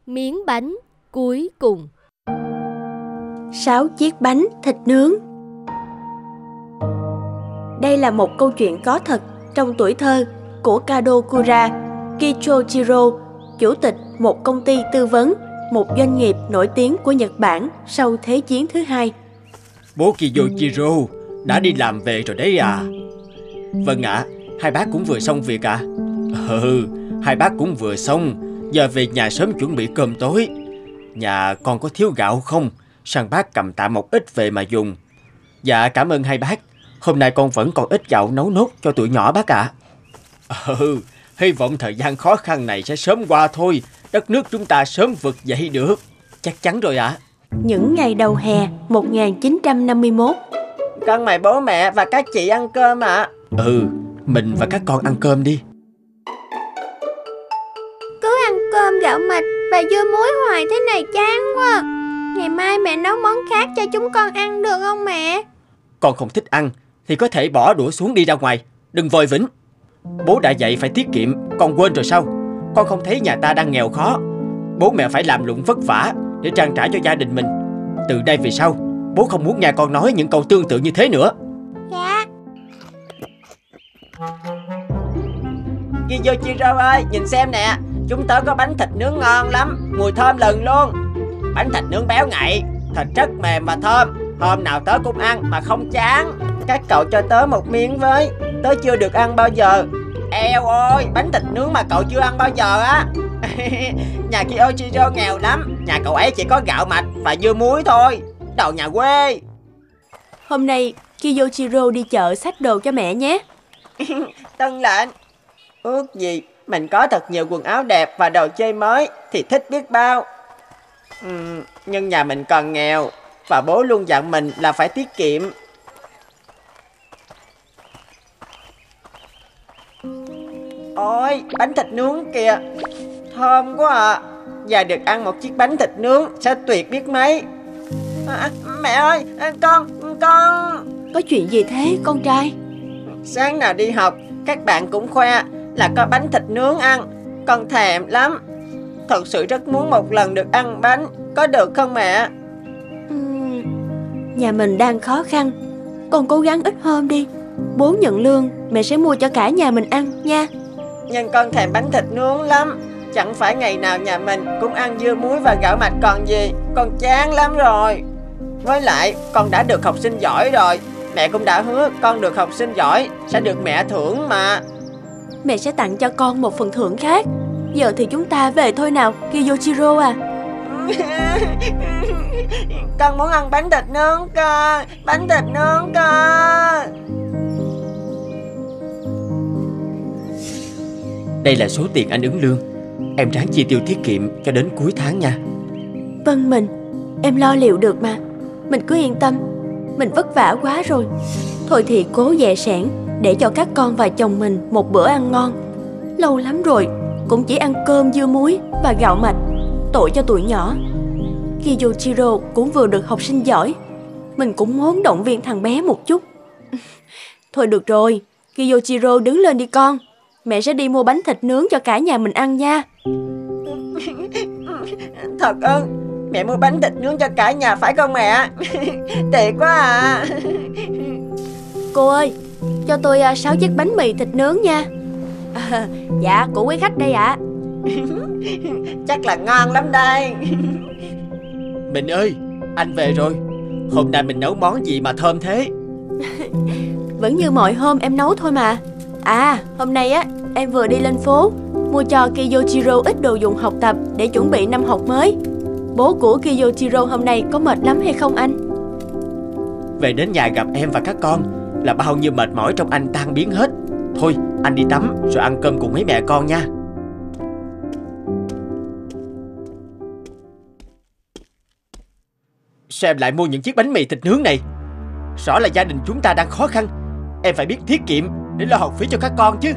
Miếng bánh cuối cùng. 6 chiếc bánh thịt nướng. Đây là một câu chuyện có thật trong tuổi thơ của Kadokura Kichochiro, chủ tịch một công ty tư vấn, một doanh nghiệp nổi tiếng của Nhật Bản sau Thế chiến thứ hai. Bố Kiyoshiro đã đi làm về rồi đấy à? Vâng ạ, hai bác cũng vừa xong việc ạ. Hai bác cũng vừa xong. Giờ về nhà sớm chuẩn bị cơm tối. Nhà con có thiếu gạo không? Sang bác cầm tạm một ít về mà dùng. Dạ cảm ơn hai bác. Hôm nay con vẫn còn ít gạo nấu nốt cho tụi nhỏ bác ạ. Hy vọng thời gian khó khăn này sẽ sớm qua thôi. Đất nước chúng ta sớm vực dậy được. Chắc chắn rồi ạ. Những ngày đầu hè 1951. Con mời bố mẹ và các chị ăn cơm ạ. Mình và các con ăn cơm đi. Cứ ăn cơm gạo mạch và dưa muối hoài thế này chán quá. Ngày mai mẹ nấu món khác cho chúng con ăn được không mẹ? Con không thích ăn thì có thể bỏ đũa xuống đi ra ngoài. Đừng vội vĩnh. Bố đã dạy phải tiết kiệm, con quên rồi sao? Con không thấy nhà ta đang nghèo khó. Bố mẹ phải làm lụng vất vả để trang trải cho gia đình mình. Từ đây về sau, bố không muốn nghe con nói những câu tương tự như thế nữa. Dạ. Kiyoshiro ơi, nhìn xem nè. Chúng tớ có bánh thịt nướng ngon lắm, mùi thơm lừng luôn. Bánh thịt nướng béo ngậy, thịt rất mềm và thơm. Hôm nào tớ cũng ăn mà không chán. Các cậu cho tớ một miếng với. Tớ chưa được ăn bao giờ. Eo ơi, bánh thịt nướng mà cậu chưa ăn bao giờ á. Nhà Kiyoshiro nghèo lắm. Nhà cậu ấy chỉ có gạo mạch và dưa muối thôi. Đồ nhà quê. Hôm nay Kiyoshiro đi chợ xách đồ cho mẹ nhé. Tân lệnh. Ước gì mình có thật nhiều quần áo đẹp và đồ chơi mới thì thích biết bao. Nhưng nhà mình còn nghèo và bố luôn dặn mình là phải tiết kiệm. Ôi, bánh thịt nướng kìa. Thơm quá à. Và được ăn một chiếc bánh thịt nướng sẽ tuyệt biết mấy. Mẹ ơi, con. Có chuyện gì thế con trai? Sáng nào đi học, các bạn cũng khoe là có bánh thịt nướng ăn. Con thèm lắm. Thật sự rất muốn một lần được ăn bánh. Có được không mẹ? Nhà mình đang khó khăn. Con cố gắng ít hôm đi. Bố nhận lương, mẹ sẽ mua cho cả nhà mình ăn nha. Nhưng con thèm bánh thịt nướng lắm. Chẳng phải ngày nào nhà mình cũng ăn dưa muối và gạo mạch còn gì. Con chán lắm rồi. Với lại con đã được học sinh giỏi rồi. Mẹ cũng đã hứa con được học sinh giỏi sẽ được mẹ thưởng mà. Mẹ sẽ tặng cho con một phần thưởng khác. Giờ thì chúng ta về thôi nào Kiyoshiro à. Con muốn ăn bánh thịt nướng con. Bánh thịt nướng con. Đây là số tiền anh ứng lương. Em ráng chi tiêu tiết kiệm cho đến cuối tháng nha. Vâng em lo liệu được mà. Mình cứ yên tâm. Mình vất vả quá rồi. Thôi thì cố dè sẻn để cho các con và chồng mình một bữa ăn ngon. Lâu lắm rồi cũng chỉ ăn cơm dưa muối và gạo mạch. Tội cho tụi nhỏ. Kiyoshiro cũng vừa được học sinh giỏi. Mình cũng muốn động viên thằng bé một chút. Thôi được rồi, Kiyoshiro đứng lên đi con. Mẹ sẽ đi mua bánh thịt nướng cho cả nhà mình ăn nha. Thật ư? Mẹ mua bánh thịt nướng cho cả nhà phải không mẹ? Tiện quá à. Cô ơi, cho tôi 6 chiếc bánh mì thịt nướng nha. Dạ, của quý khách đây ạ. Chắc là ngon lắm đây. Mình ơi, anh về rồi. Hôm nay mình nấu món gì mà thơm thế? Vẫn như mọi hôm em nấu thôi mà. À, hôm nay á, em vừa đi lên phố mua cho Kiyoshiro ít đồ dùng học tập để chuẩn bị năm học mới. Bố của Kiyoshiro hôm nay có mệt lắm hay không anh? Về đến nhà gặp em và các con là bao nhiêu mệt mỏi trong anh tan biến hết. Thôi, anh đi tắm rồi ăn cơm cùng mấy mẹ con nha. Sao em lại mua những chiếc bánh mì thịt nướng này? Rõ là gia đình chúng ta đang khó khăn. Em phải biết tiết kiệm để lo học phí cho các con chứ.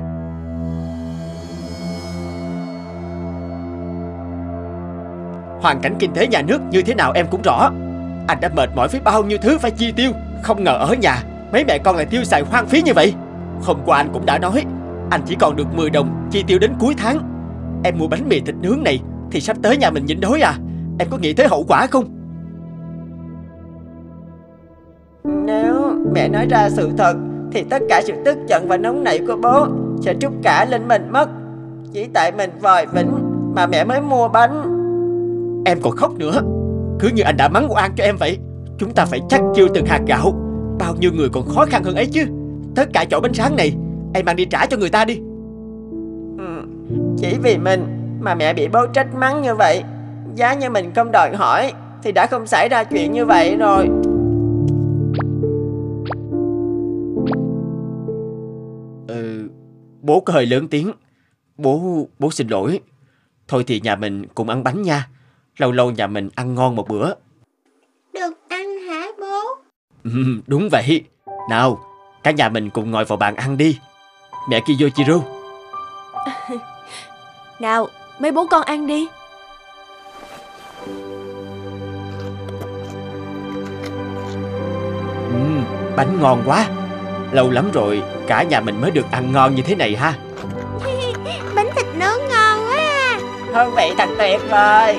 Hoàn cảnh kinh tế nhà nước như thế nào em cũng rõ. Anh đã mệt mỏi với bao nhiêu thứ phải chi tiêu. Không ngờ ở nhà mấy mẹ con lại tiêu xài hoang phí như vậy. Hôm qua anh cũng đã nói anh chỉ còn được 10 đồng chi tiêu đến cuối tháng. Em mua bánh mì thịt nướng này thì sắp tới nhà mình nhịn đói à. Em có nghĩ tới hậu quả không? Nếu mẹ nói ra sự thật thì tất cả sự tức giận và nóng nảy của bố sẽ trút cả lên mình mất. Chỉ tại mình vòi vĩnh mà mẹ mới mua bánh. Em còn khóc nữa. Cứ như anh đã mắng oan cho em vậy. Chúng ta phải chắc chiêu từng hạt gạo. Bao nhiêu người còn khó khăn hơn ấy chứ. Tất cả chậu bánh sáng này em mang đi trả cho người ta đi. Chỉ vì mình mà mẹ bị bố trách mắng như vậy. Giá như mình không đòi hỏi thì đã không xảy ra chuyện như vậy rồi. Bố có hơi lớn tiếng. Bố xin lỗi. Thôi thì nhà mình cùng ăn bánh nha. Lâu lâu nhà mình ăn ngon một bữa. Được ăn hả bố? Đúng vậy. Nào, cả nhà mình cùng ngồi vào bàn ăn đi. Mẹ Kiyoshiro. Nào, mấy bố con ăn đi. Bánh ngon quá. Lâu lắm rồi cả nhà mình mới được ăn ngon như thế này ha. Bánh thịt nướng ngon quá à. Hương vị thật tuyệt vời.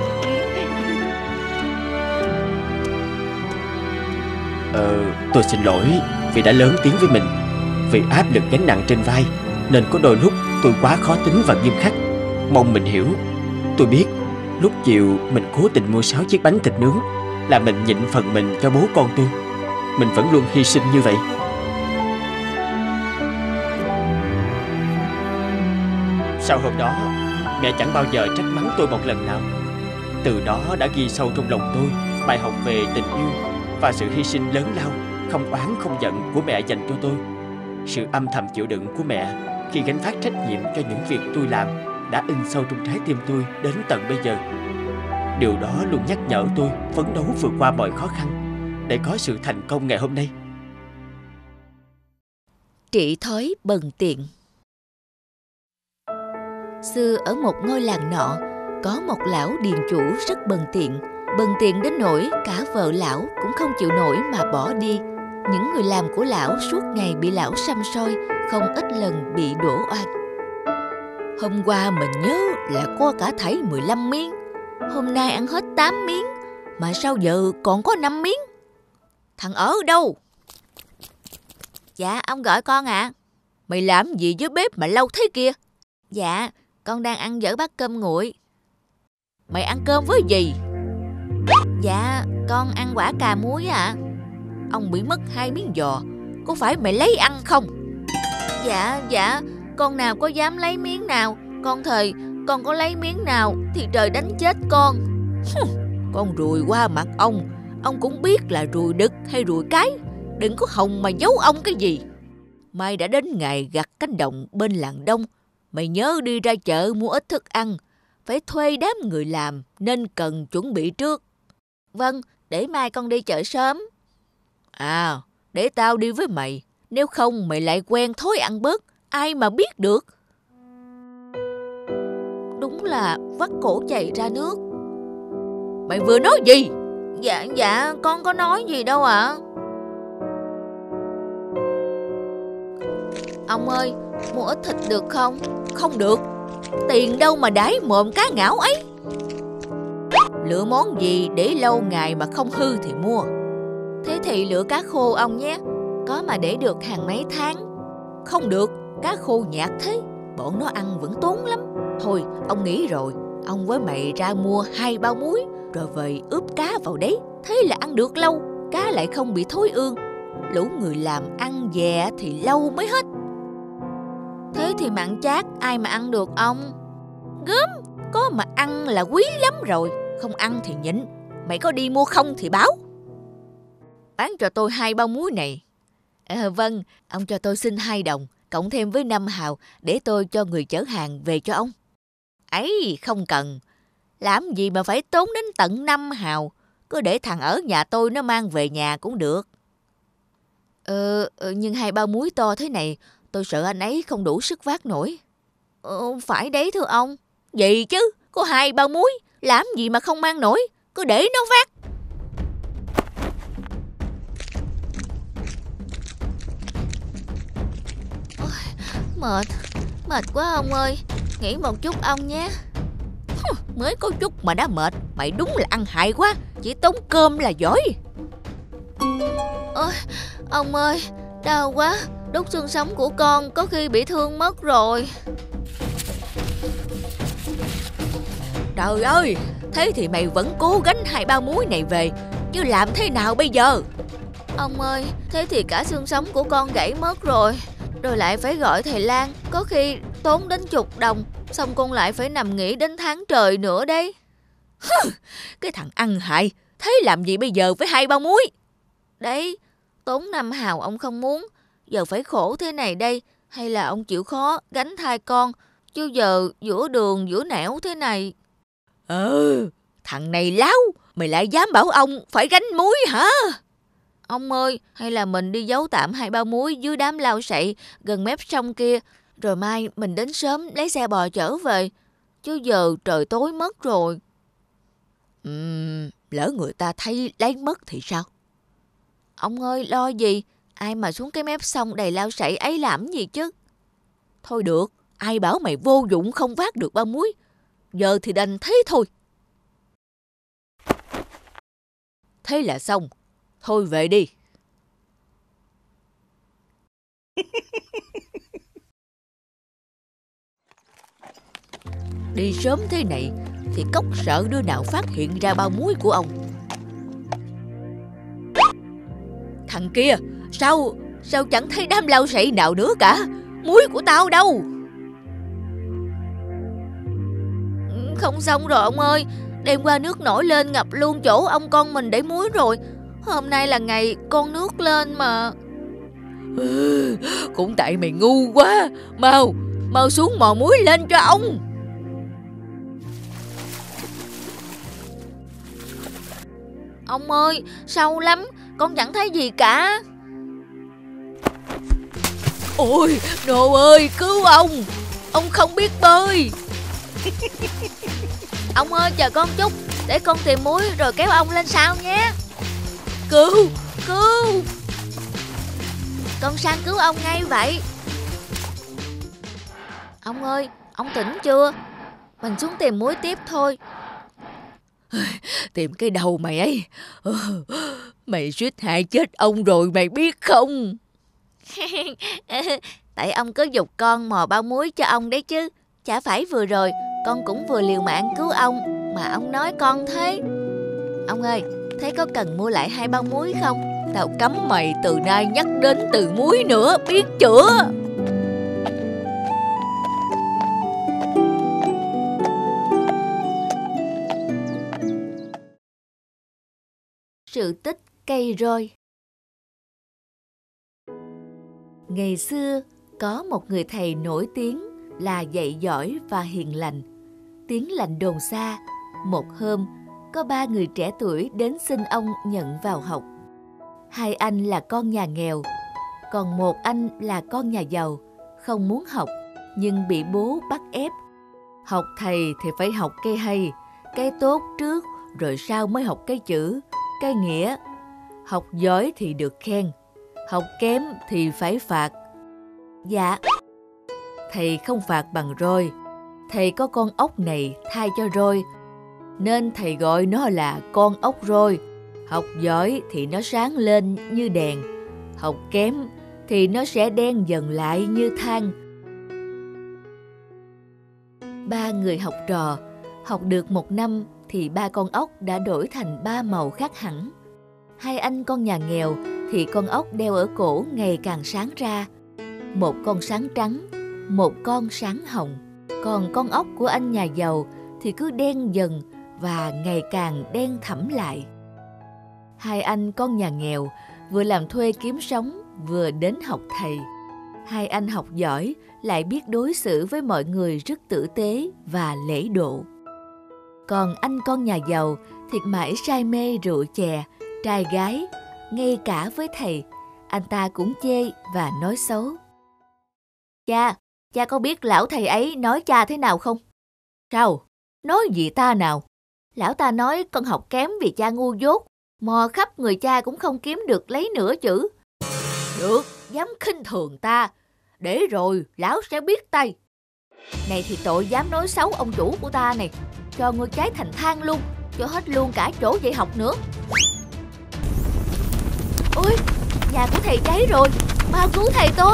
Tôi xin lỗi vì đã lớn tiếng với mình. Vì áp lực gánh nặng trên vai nên có đôi lúc tôi quá khó tính và nghiêm khắc. Mong mình hiểu. Tôi biết lúc chiều mình cố tình mua 6 chiếc bánh thịt nướng là mình nhịn phần mình cho bố con tôi. Mình vẫn luôn hy sinh như vậy. Sau hôm đó mẹ chẳng bao giờ trách mắng tôi một lần nào. Từ đó đã ghi sâu trong lòng tôi bài học về tình yêu và sự hy sinh lớn lao, không oán không giận của mẹ dành cho tôi. Sự âm thầm chịu đựng của mẹ khi gánh vác trách nhiệm cho những việc tôi làm đã in sâu trong trái tim tôi đến tận bây giờ. Điều đó luôn nhắc nhở tôi phấn đấu vượt qua mọi khó khăn để có sự thành công ngày hôm nay. Trị thói bần tiện. Xưa ở một ngôi làng nọ, có một lão điền chủ rất bần tiện đến nỗi cả vợ lão cũng không chịu nổi mà bỏ đi. Những người làm của lão suốt ngày bị lão săm soi, không ít lần bị đổ oan. Hôm qua mình nhớ là có cả thảy 15 miếng, hôm nay ăn hết 8 miếng, mà sao giờ còn có 5 miếng? Thằng ở đâu? Dạ, ông gọi con ạ. Mày làm gì với bếp mà lâu thế kia? Dạ, con đang ăn dở bát cơm nguội. Mày ăn cơm với gì? Dạ, con ăn quả cà muối ạ. Ông bị mất 2 miếng giò, có phải mày lấy ăn không? Dạ, con nào có dám lấy miếng nào. Con thề, con có lấy miếng nào thì trời đánh chết con. Con ruồi qua mặt ông cũng biết là ruồi đực hay ruồi cái. Đừng có hòng mà giấu ông cái gì. Mai đã đến ngày gặt cánh đồng bên làng Đông. Mày nhớ đi ra chợ mua ít thức ăn. Phải thuê đám người làm nên cần chuẩn bị trước. Vâng, để mai con đi chợ sớm. À, để tao đi với mày. Nếu không mày lại quen thói ăn bớt, ai mà biết được. Đúng là vắt cổ chảy ra nước. Mày vừa nói gì? Dạ, con có nói gì đâu ạ. Ông ơi, mua ít thịt được không? Không được. Tiền đâu mà đãi mồm cá ngảo ấy. Lựa món gì để lâu ngày mà không hư thì mua. Thế thì lựa cá khô ông nhé. Có mà để được hàng mấy tháng. Không được, cá khô nhạt thế. Bọn nó ăn vẫn tốn lắm. Thôi, ông nghĩ rồi. Ông với mày ra mua 2 bao muối, rồi về ướp cá vào đấy. Thế là ăn được lâu, cá lại không bị thối ương. Lũ người làm ăn dè thì lâu mới hết. Thế thì mặn chát ai mà ăn được ông? Gớm, có mà ăn là quý lắm rồi. Không ăn thì nhịn. Mày có đi mua không thì báo. Bán cho tôi 2 bao muối này. Vâng, ông cho tôi xin 2 đồng, cộng thêm với 5 hào để tôi cho người chở hàng về cho ông. Ấy, không cần. Làm gì mà phải tốn đến tận 5 hào. Cứ để thằng ở nhà tôi nó mang về nhà cũng được. Nhưng 2 bao muối to thế này, tôi sợ anh ấy không đủ sức vác nổi. Phải đấy thưa ông. Gì chứ, có 2 bao muối, làm gì mà không mang nổi, cứ để nó vác. Mệt quá ông ơi, nghỉ một chút ông nhé. Mới có chút mà đã mệt. Mày đúng là ăn hại quá, chỉ tốn cơm là giỏi. Ôi, ông ơi, đau quá. Đốt xương sống của con có khi bị thương mất rồi. Trời ơi, thế thì mày vẫn cố gánh 2 bao muối này về, chứ làm thế nào bây giờ? Ông ơi, thế thì cả xương sống của con gãy mất rồi. Rồi lại phải gọi thầy Lan, có khi tốn đến chục đồng. Xong con lại phải nằm nghỉ đến tháng trời nữa đấy. Cái thằng ăn hại, thế làm gì bây giờ với 2 bao muối? Đấy, tốn 5 hào ông không muốn. Giờ phải khổ thế này đây. Hay là ông chịu khó gánh thai con, chứ giờ giữa đường giữa nẻo thế này. Thằng này láo. Mày lại dám bảo ông phải gánh muối hả? Ông ơi, hay là mình đi giấu tạm 2 bao muối dưới đám lau sậy gần mép sông kia, rồi mai mình đến sớm lấy xe bò chở về. Chứ giờ trời tối mất rồi. Lỡ người ta thấy lấy mất thì sao? Ông ơi, lo gì? Ai mà xuống cái mép sông đầy lau sậy ấy làm gì chứ? Thôi được, ai bảo mày vô dụng không vác được bao muối. Giờ thì đành thế thôi. Thế là xong. Thôi về đi. Đi sớm thế này thì Cốc sợ đứa nào phát hiện ra bao muối của ông. Thằng kia, sao chẳng thấy đám lau sậy nào nữa cả? Muối của tao đâu? Không xong rồi ông ơi. Đêm qua nước nổi lên ngập luôn chỗ ông con mình để muối rồi. Hôm nay là ngày con nước lên mà. Cũng tại mày ngu quá. Mau xuống mò muối lên cho ông. Ông ơi, sâu lắm, con chẳng thấy gì cả. Ôi, đồ ơi, cứu ông. Ông không biết bơi. Ông ơi, chờ con chút, để con tìm muối rồi kéo ông lên sau nhé. Cứu. Con sang cứu ông ngay vậy. Ông ơi, ông tỉnh chưa? Mình xuống tìm muối tiếp thôi. Tìm cái đầu mày ấy. Mày suýt hại chết ông rồi mày biết không? Tại ông cứ giục con mò bao muối cho ông đấy chứ. Chả phải vừa rồi con cũng vừa liều mạng cứu ông mà ông nói con thế. Ông ơi, thế có cần mua lại 2 bao muối không? Tao cấm mày từ nay nhắc đến từ muối nữa, biết chưa? Sự tích cây roi. Ngày xưa, có một người thầy nổi tiếng là dạy giỏi và hiền lành. Tiếng lành đồn xa, một hôm, có 3 người trẻ tuổi đến xin ông nhận vào học. 2 anh là con nhà nghèo, còn 1 anh là con nhà giàu, không muốn học, nhưng bị bố bắt ép. Học thầy thì phải học cái hay, cái tốt trước, rồi sau mới học cái chữ, cái nghĩa. Học giỏi thì được khen, học kém thì phải phạt. Dạ, thầy không phạt bằng roi. Thầy có con ốc này thay cho roi, nên thầy gọi nó là con ốc roi. Học giỏi thì nó sáng lên như đèn, học kém thì nó sẽ đen dần lại như than. 3 người học trò học được 1 năm thì 3 con ốc đã đổi thành 3 màu khác hẳn. 2 anh con nhà nghèo thì con ốc đeo ở cổ ngày càng sáng ra. 1 con sáng trắng, 1 con sáng hồng. Còn con ốc của anh nhà giàu thì cứ đen dần và ngày càng đen thẫm lại. 2 anh con nhà nghèo vừa làm thuê kiếm sống vừa đến học thầy. 2 anh học giỏi lại biết đối xử với mọi người rất tử tế và lễ độ. Còn anh con nhà giàu thì mãi say mê rượu chè, trai gái, ngay cả với thầy, anh ta cũng chê và nói xấu. Cha có biết lão thầy ấy nói cha thế nào không? Sao? Nói gì ta nào? Lão ta nói con học kém vì cha ngu dốt, mò khắp người cha cũng không kiếm được lấy nửa chữ. Được, dám khinh thường ta, để rồi lão sẽ biết tay. Này thì tội dám nói xấu ông chủ của ta này, cho ngươi cháy thành than luôn, cho hết luôn cả chỗ dạy học nữa. Ôi, nhà của thầy cháy rồi, mau cứu thầy tôi.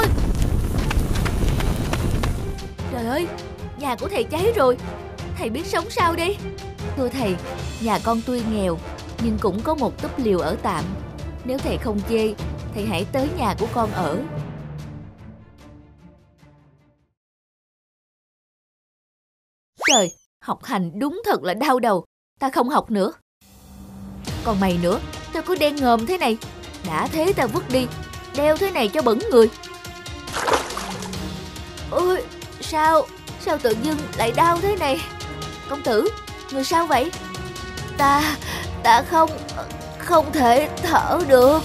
Trời ơi, nhà của thầy cháy rồi, thầy biết sống sao đây? Thưa thầy, nhà con tuy nghèo nhưng cũng có một túp liều ở tạm. Nếu thầy không chê, thầy hãy tới nhà của con ở. Trời, học hành đúng thật là đau đầu. Ta không học nữa. Còn mày nữa, tao cứ đen ngòm thế này. Đã thế ta vứt đi, đeo thế này cho bẩn người. Ôi, sao tự dưng lại đau thế này? Công tử, người sao vậy? Ta không thể thở được.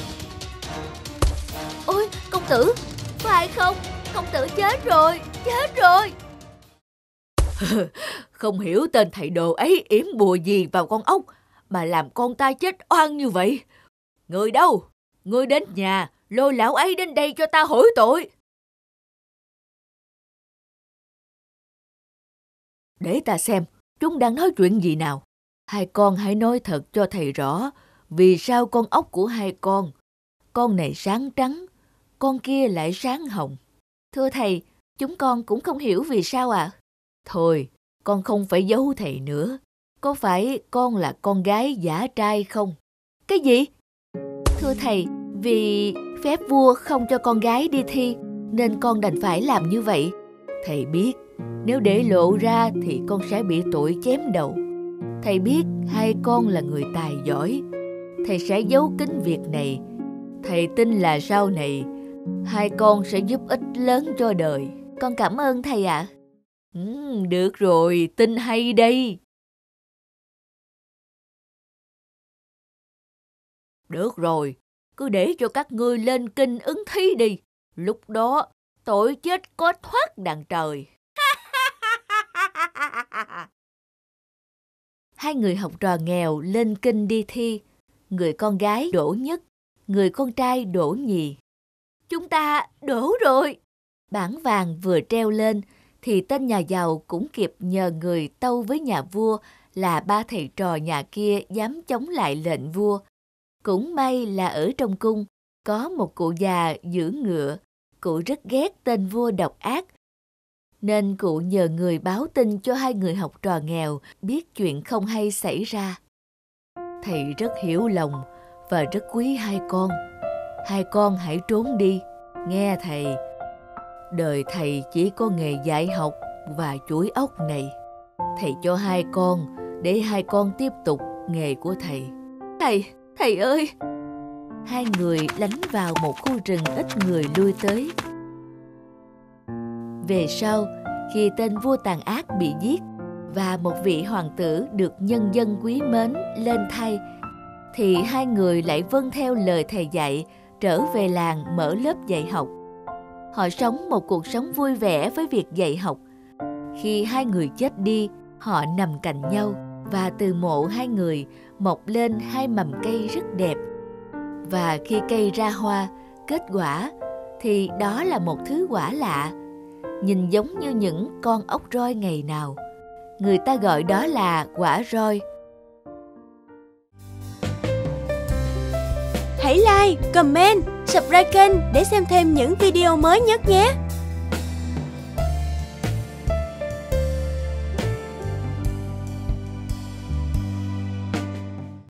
Ôi, công tử, phải không? Công tử chết rồi. Không hiểu tên thầy đồ ấy yểm bùa gì vào con ốc mà làm con ta chết oan như vậy. Người đâu? Ngươi đến nhà lôi lão ấy đến đây cho ta hỏi tội. Để ta xem chúng đang nói chuyện gì nào. Hai con hãy nói thật cho thầy rõ vì sao con ốc của hai con này sáng trắng, con kia lại sáng hồng. Thưa thầy, chúng con cũng không hiểu vì sao ạ. Thôi, con không phải giấu thầy nữa. Có phải con là con gái giả trai không? Cái gì? Thưa thầy, vì phép vua không cho con gái đi thi nên con đành phải làm như vậy. Thầy biết nếu để lộ ra thì con sẽ bị tội chém đầu. Thầy biết hai con là người tài giỏi. Thầy sẽ giấu kín việc này. Thầy tin là sau này hai con sẽ giúp ích lớn cho đời. Con cảm ơn thầy ạ. Được rồi, tin hay đây. Được rồi, cứ để cho các ngươi lên kinh ứng thí đi. Lúc đó tội chết có thoát đàn trời. Hai người học trò nghèo lên kinh đi thi. Người con gái đỗ nhất, người con trai đỗ nhì. Chúng ta đỗ rồi. Bảng vàng vừa treo lên thì tên nhà giàu cũng kịp nhờ người tâu với nhà vua là ba thầy trò nhà kia dám chống lại lệnh vua. Cũng may là ở trong cung có một cụ già giữ ngựa. Cụ rất ghét tên vua độc ác nên cụ nhờ người báo tin cho hai người học trò nghèo biết chuyện không hay xảy ra. Thầy rất hiểu lòng và rất quý hai con. Hai con hãy trốn đi, nghe thầy. Đời thầy chỉ có nghề dạy học và chuỗi ốc này. Thầy cho hai con để hai con tiếp tục nghề của thầy. Thầy ơi! Hai người lánh vào một khu rừng ít người lui tới. Về sau, khi tên vua tàn ác bị giết và một vị hoàng tử được nhân dân quý mến lên thay, thì hai người lại vâng theo lời thầy dạy trở về làng mở lớp dạy học. Họ sống một cuộc sống vui vẻ với việc dạy học. Khi hai người chết đi, họ nằm cạnh nhau và từ mộ hai người mọc lên hai mầm cây rất đẹp. Và khi cây ra hoa, kết quả, thì đó là một thứ quả lạ, nhìn giống như những con ốc roi ngày nào. Người ta gọi đó là quả roi. Hãy like, comment, subscribe kênh để xem thêm những video mới nhất nhé!